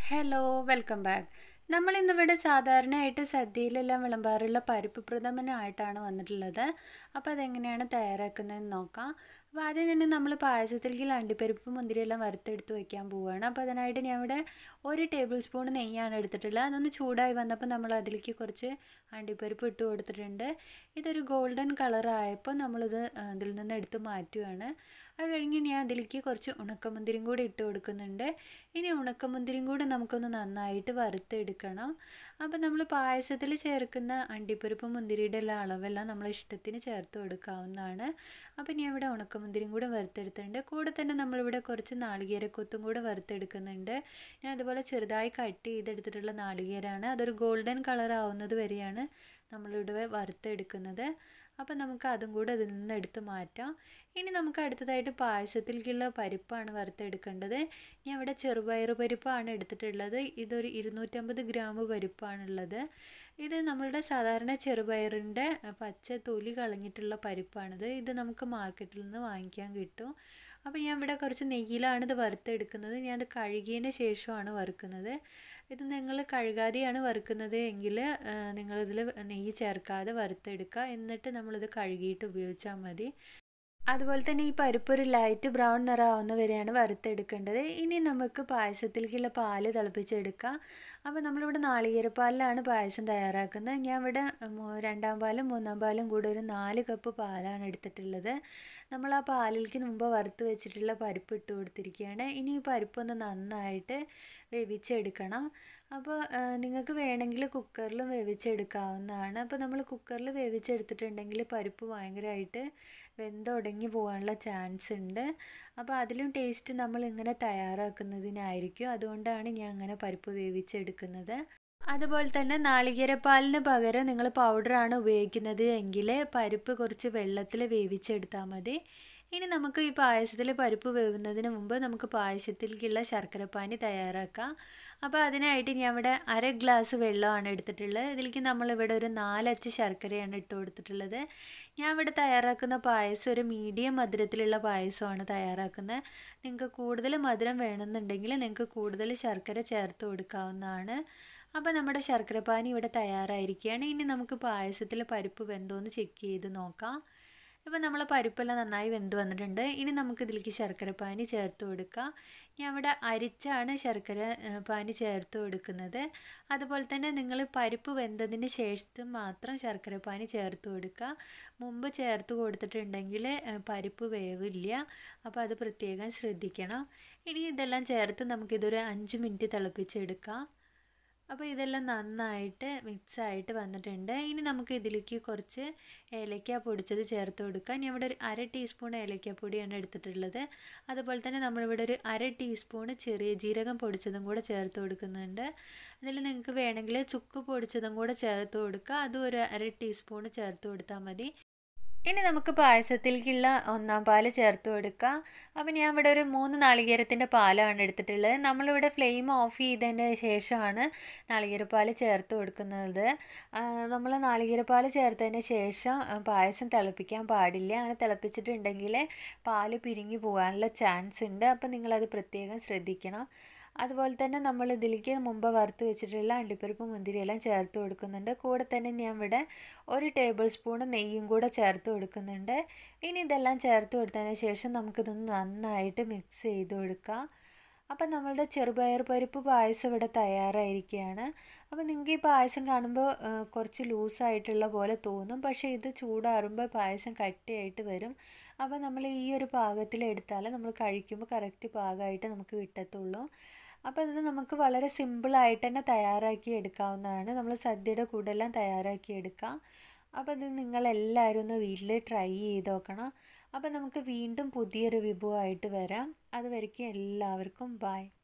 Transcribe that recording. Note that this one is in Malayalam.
Hello welcome back. നമ്മളിന്നിവിടെ സാധാരണയായിട്ട് സദ്യയിലെല്ലാം വിളമ്പാറുള്ള പരിപ്പ് പ്രഥമനായിട്ടാണ് വന്നിട്ടുള്ളത്. അപ്പോൾ അതെങ്ങനെയാണ് തയ്യാറാക്കുന്നതെന്ന് നോക്കാം. അപ്പോൾ ആദ്യം തന്നെ നമ്മൾ പായസത്തിലേക്ക് അണ്ടിപ്പരിപ്പ് മുന്തിരിയെല്ലാം വറുത്തെടുത്ത് വയ്ക്കാൻ പോവുകയാണ്. അപ്പോൾ അതിനായിട്ട് ഞാൻ ഇവിടെ 1 ടേബിൾ സ്പൂൺ നെയ്യാണ് എടുത്തിട്ടുള്ളത്. അതൊന്ന് ചൂടായി വന്നപ്പോൾ നമ്മൾ അതിലേക്ക് കുറച്ച് അണ്ടിപ്പരിപ്പ് ഇട്ട് കൊടുത്തിട്ടുണ്ട്. ഇതൊരു ഗോൾഡൻ കളറായപ്പോൾ നമ്മളിത് അതിൽ നിന്ന് എടുത്ത് മാറ്റുകയാണ്. അത് കഴിഞ്ഞ് ഞാൻ അതിലേക്ക് കുറച്ച് ഉണക്കമുന്തിരിയും കൂടി ഇട്ട് കൊടുക്കുന്നുണ്ട്. ഇനി ഉണക്കമുന്തിരിയും കൂടി നമുക്കൊന്ന് നന്നായിട്ട് വറുത്തെടുക്കണം. അപ്പോൾ നമ്മൾ പായസത്തിൽ ചേർക്കുന്ന അണ്ടിപ്പരിപ്പ് മുന്തിരിയുടെ എല്ലാം അളവെല്ലാം നമ്മളെ ഇഷ്ടത്തിന് ചേർത്ത് കൊടുക്കാവുന്നതാണ്. അപ്പോൾ ഞാൻ ഇവിടെ ഉണക്കമുന്തിരിയും കൂടെ വറുത്തെടുത്തിട്ടുണ്ട്. കൂടെ തന്നെ നമ്മളിവിടെ കുറച്ച് നാളികേരക്കൊത്തും കൂടെ വറുത്തെടുക്കുന്നുണ്ട്. ഞാൻ അതുപോലെ ചെറുതായി കട്ട് ചെയ്തെടുത്തിട്ടുള്ള നാളികേരമാണ്. അതൊരു ഗോൾഡൻ കളർ ആവുന്നത് വരെയാണ് നമ്മളിവിടെ വറുത്തെടുക്കുന്നത്. അപ്പോൾ നമുക്ക് അതും കൂടെ അതിൽ നിന്ന് എടുത്ത് മാറ്റാം. ഇനി നമുക്ക് അടുത്തതായിട്ട് പായസത്തിലേക്കുള്ള പരിപ്പാണ് വറുത്തെടുക്കേണ്ടത്. ഞാൻ ഇവിടെ ചെറുപയർ പരിപ്പാണ് എടുത്തിട്ടുള്ളത്. ഇതൊരു 250 ഗ്രാം പരിപ്പാണുള്ളത്. ഇത് നമ്മളുടെ സാധാരണ ചെറുപയറിൻ്റെ പച്ച തൊലി കളഞ്ഞിട്ടുള്ള പരിപ്പാണിത്. ഇത് നമുക്ക് മാർക്കറ്റിൽ നിന്ന് വാങ്ങിക്കാൻ കിട്ടും. അപ്പോൾ ഞാൻ ഇവിടെ കുറച്ച് നെയ്യിലാണ് ഇത് വറുത്തെടുക്കുന്നത്. ഞാനത് കഴുകിയതിന് ശേഷമാണ് വറുക്കുന്നത്. ഇത് നിങ്ങൾ കഴുകാതെയാണ് വറുക്കുന്നത് എങ്കിൽ നിങ്ങളിതിൽ നെയ്യ് ചേർക്കാതെ വറുത്തെടുക്കുക. എന്നിട്ട് നമ്മളിത് കഴുകിയിട്ട് ഉപയോഗിച്ചാൽ മതി. അതുപോലെ തന്നെ ഈ പരിപ്പ് ഒരു ലൈറ്റ് ബ്രൗൺ നിറമാവുന്ന വരെയാണ് വറുത്തെടുക്കേണ്ടത്. ഇനി നമുക്ക് പായസത്തിലേക്കുള്ള പാല് തിളപ്പിച്ചെടുക്കാം. അപ്പോൾ നമ്മളിവിടെ നാളികേരപ്പാലിലാണ് പായസം തയ്യാറാക്കുന്നത്. ഞാൻ ഇവിടെ 2ാം പാലും 3ാം പാലും കൂടെ ഒരു 4 കപ്പ് പാലാണ് എടുത്തിട്ടുള്ളത്. നമ്മൾ ആ പാലിലേക്ക് മുമ്പ് വറുത്ത് വെച്ചിട്ടുള്ള പരിപ്പ് ഇട്ട് കൊടുത്തിരിക്കുകയാണ്. ഇനി ഈ പരിപ്പൊന്ന് നന്നായിട്ട് വേവിച്ചെടുക്കണം. അപ്പോൾ നിങ്ങൾക്ക് വേണമെങ്കിൽ കുക്കറിലും വേവിച്ചെടുക്കാവുന്നതാണ്. അപ്പോൾ നമ്മൾ കുക്കറിൽ വേവിച്ചെടുത്തിട്ടുണ്ടെങ്കിൽ പരിപ്പ് ഭയങ്കരമായിട്ട് വെന്തുടങ്ങി പോകാനുള്ള ചാൻസ് ഉണ്ട്. അപ്പോൾ അതിലും ടേസ്റ്റ് നമ്മൾ ഇങ്ങനെ തയ്യാറാക്കുന്നതിനായിരിക്കും. അതുകൊണ്ടാണ് ഞാൻ അങ്ങനെ പരിപ്പ് വേവിച്ചെടുക്കുന്നത്. അതുപോലെ തന്നെ നാളികേരപ്പാലിന് പകരം നിങ്ങൾ പൗഡറാണ് ഉപയോഗിക്കുന്നത് എങ്കിൽ പരിപ്പ് കുറച്ച് വെള്ളത്തിൽ വേവിച്ചെടുത്താൽ മതി. ഇനി നമുക്ക് ഈ പായസത്തിൽ പരിപ്പ് വേവുന്നതിന് മുമ്പ് നമുക്ക് പായസത്തിലേക്കുള്ള ശർക്കരപ്പാനി തയ്യാറാക്കാം. അപ്പോൾ അതിനായിട്ട് ഞാൻ ഇവിടെ 1/2 ഗ്ലാസ് വെള്ളമാണ് എടുത്തിട്ടുള്ളത്. ഇതിലേക്ക് നമ്മളിവിടെ ഒരു 4 അച്ച് ശർക്കരയാണ് ഇട്ട് കൊടുത്തിട്ടുള്ളത്. ഞാൻ ഇവിടെ തയ്യാറാക്കുന്ന പായസം ഒരു മീഡിയം മധുരത്തിലുള്ള പായസമാണ് തയ്യാറാക്കുന്നത്. നിങ്ങൾക്ക് കൂടുതൽ മധുരം വേണമെന്നുണ്ടെങ്കിൽ നിങ്ങൾക്ക് കൂടുതൽ ശർക്കര ചേർത്ത് കൊടുക്കാവുന്നതാണ്. അപ്പോൾ നമ്മുടെ ശർക്കരപ്പാനി ഇവിടെ തയ്യാറായിരിക്കുകയാണ്. ഇനി നമുക്ക് പായസത്തിൽ പരിപ്പ് വെന്തോന്ന് ചെക്ക് ചെയ്ത് നോക്കാം. ഇപ്പോൾ നമ്മളെ പരിപ്പെല്ലാം നന്നായി വെന്ത് വന്നിട്ടുണ്ട്. ഇനി നമുക്ക് ഇതിലേക്ക് ശർക്കരപ്പാനി ചേർത്ത് കൊടുക്കാം. ഞാൻ ഇവിടെ അരിച്ചാണ് ശർക്കര പാനി ചേർത്ത് കൊടുക്കുന്നത്. അതുപോലെ തന്നെ നിങ്ങൾ പരിപ്പ് വെന്തതിന് ശേഷം മാത്രം ശർക്കരപ്പാനി ചേർത്ത് കൊടുക്കുക. മുമ്പ് ചേർത്ത് കൊടുത്തിട്ടുണ്ടെങ്കിൽ പരിപ്പ് വേവില്ല. അപ്പോൾ അത് പ്രത്യേകം ശ്രദ്ധിക്കണം. ഇനി ഇതെല്ലാം ചേർത്ത് നമുക്കിതൊരു 5 മിനിറ്റ് തിളപ്പിച്ചെടുക്കാം. അപ്പോൾ ഇതെല്ലാം നന്നായിട്ട് മിക്സായിട്ട് വന്നിട്ടുണ്ട്. ഇനി നമുക്ക് ഇതിലേക്ക് കുറച്ച് ഏലക്ക പൊടിച്ചത് ചേർത്ത് കൊടുക്കാം. ഞാൻ ഇവിടെ ഒരു 1/2 ടീസ്പൂൺ ഏലക്കപ്പൊടിയാണ് എടുത്തിട്ടുള്ളത്. അതുപോലെ തന്നെ നമ്മളിവിടെ ഒരു 1/2 ടീസ്പൂൺ ചെറിയ ജീരകം പൊടിച്ചതും കൂടെ ചേർത്ത് കൊടുക്കുന്നുണ്ട്. അതിൽ നിങ്ങൾക്ക് വേണമെങ്കിൽ ചുക്ക് പൊടിച്ചതും കൂടെ ചേർത്ത് കൊടുക്കുക. അതും ഒരു 1/2 ടീസ്പൂൺ ചേർത്ത് കൊടുത്താൽ മതി. ഇനി നമുക്ക് പായസത്തിലേക്കുള്ള 1ാം പാല് ചേർത്ത് കൊടുക്കാം. അപ്പോൾ ഞാൻ ഇവിടെ ഒരു 3 നാളികേരത്തിൻ്റെ പാലാണ് എടുത്തിട്ടുള്ളത്. നമ്മളിവിടെ ഫ്ലെയിം ഓഫ് ചെയ്തതിന് ശേഷമാണ് നാളികേരപ്പാൽ ചേർത്ത് കൊടുക്കുന്നത്. നമ്മൾ നാളികേരപ്പാൽ ചേർത്തതിന് ശേഷം പായസം തിളപ്പിക്കാൻ പാടില്ല. അങ്ങനെ തിളപ്പിച്ചിട്ടുണ്ടെങ്കിൽ പാല് പിരിഞ്ഞു പോകാനുള്ള ചാൻസ് ഉണ്ട്. അപ്പോൾ നിങ്ങളത് പ്രത്യേകം ശ്രദ്ധിക്കണം. അതുപോലെ തന്നെ നമ്മൾ ഇതിലേക്ക് മുമ്പ് വറുത്ത് വെച്ചിട്ടുള്ള അണ്ടിപ്പരിപ്പ് മുന്തിരിയെല്ലാം ചേർത്ത് കൊടുക്കുന്നുണ്ട്. കൂടെ തന്നെ ഞാൻ ഇവിടെ 1 ടേബിൾ സ്പൂൺ നെയ്യും കൂടെ ചേർത്ത് കൊടുക്കുന്നുണ്ട്. ഇനി ഇതെല്ലാം ചേർത്ത് കൊടുത്തതിന് ശേഷം നമുക്കിതൊന്ന് നന്നായിട്ട് മിക്സ് ചെയ്ത് കൊടുക്കാം. അപ്പം നമ്മളുടെ ചെറുപയർ പരിപ്പ് പായസം ഇവിടെ തയ്യാറായിരിക്കുകയാണ്. അപ്പോൾ നിങ്ങൾക്ക് ഈ പായസം കാണുമ്പോൾ കുറച്ച് ലൂസായിട്ടുള്ള പോലെ തോന്നും. പക്ഷേ ഇത് ചൂടാറുമ്പോൾ പായസം കട്ടിയായിട്ട് വരും. അപ്പോൾ നമ്മൾ ഈ ഒരു പാകത്തിലെടുത്താൽ നമ്മൾ കഴിക്കുമ്പോൾ കറക്റ്റ് പാകമായിട്ട് നമുക്ക് കിട്ടത്തുള്ളൂ. അപ്പോൾ ഇത് നമുക്ക് വളരെ സിമ്പിളായിട്ട് തന്നെ തയ്യാറാക്കി എടുക്കാവുന്നതാണ്. നമ്മൾ സദ്യയുടെ കൂടെല്ലാം തയ്യാറാക്കി എടുക്കാം. അപ്പോൾ ഇത് നിങ്ങളെല്ലാവരും ഒന്ന് വീട്ടിൽ ട്രൈ ചെയ്ത് നോക്കണം. അപ്പോൾ നമുക്ക് വീണ്ടും പുതിയൊരു വിഭവമായിട്ട് വരാം. അതുവരയ്ക്കും എല്ലാവർക്കും ബൈ.